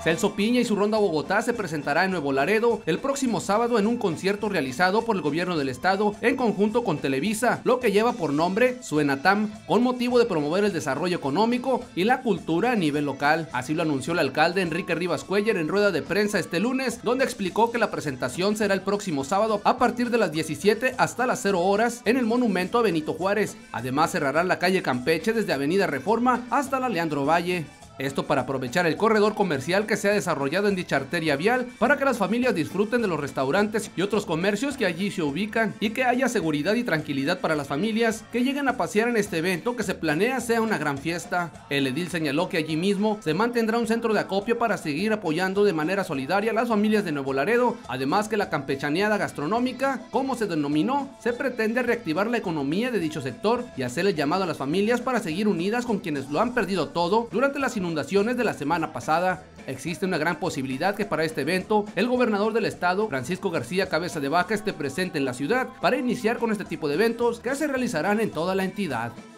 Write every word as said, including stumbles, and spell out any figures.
Celso Piña y su Ronda Bogotá se presentará en Nuevo Laredo el próximo sábado en un concierto realizado por el gobierno del estado en conjunto con Televisa, lo que lleva por nombre Suenatam, con motivo de promover el desarrollo económico y la cultura a nivel local. Así lo anunció el alcalde Enrique Rivas Cuéllar en rueda de prensa este lunes, donde explicó que la presentación será el próximo sábado a partir de las diecisiete hasta las cero horas en el monumento a Benito Juárez. Además cerrarán la calle Campeche desde Avenida Reforma hasta la Leandro Valle. Esto para aprovechar el corredor comercial que se ha desarrollado en dicha arteria vial para que las familias disfruten de los restaurantes y otros comercios que allí se ubican y que haya seguridad y tranquilidad para las familias que lleguen a pasear en este evento que se planea sea una gran fiesta. El edil señaló que allí mismo se mantendrá un centro de acopio para seguir apoyando de manera solidaria a las familias de Nuevo Laredo, además que la campechaneada gastronómica, como se denominó, se pretende reactivar la economía de dicho sector y hacerle llamado a las familias para seguir unidas con quienes lo han perdido todo durante las inundaciones inundaciones de la semana pasada. Existe una gran posibilidad que para este evento el gobernador del estado, Francisco García Cabeza de Vaca, esté presente en la ciudad para iniciar con este tipo de eventos que se realizarán en toda la entidad.